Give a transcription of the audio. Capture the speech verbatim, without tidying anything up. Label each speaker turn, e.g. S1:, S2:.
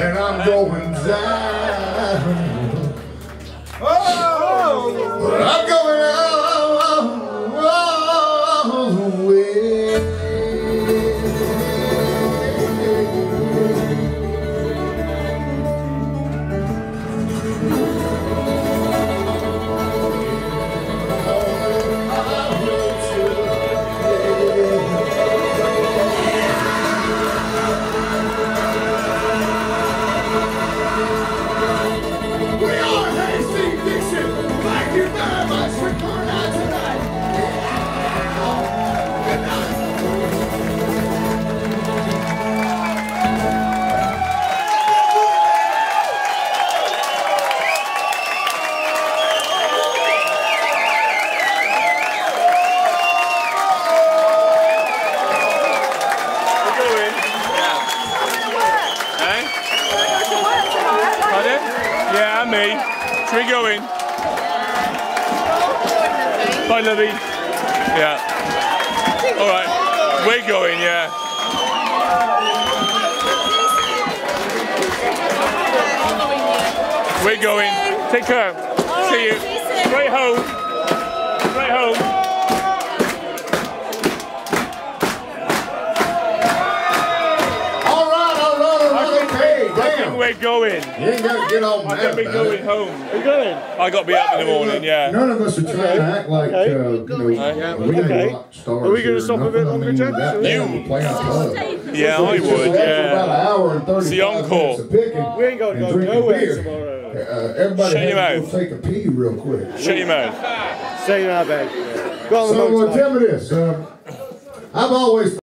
S1: and I'm going down. Oh, I'm going all the way. We are Hayseed Dixie. Thank you very much for coming out tonight. Good night.
S2: Yeah, and me. Should we go in? Bye, Libby. Yeah. All right. We're going, yeah. We're going. Take care. See you. Straight home. Straight home. We're going.
S1: You ain't got to get all mad.
S2: I got to be going home. Are you going? I got to be up in the morning, yeah.
S1: None of us are trying to act like, okay. uh, you know,
S2: yeah.
S1: we ain't
S3: okay.
S1: rock stars.
S3: Are we going to stop a bit longer, Jack?
S2: You? Yeah, I would, yeah.
S1: About an hour and
S2: it's the encore.
S3: We ain't going to go nowhere tomorrow.
S1: Uh, everybody
S2: Shut your
S1: has to
S2: mouth.
S1: go take a pee real quick.
S2: Shut your mouth.
S3: Stay in our bed. Go on
S1: so,
S3: the
S1: uh, tell me this. Uh, I've always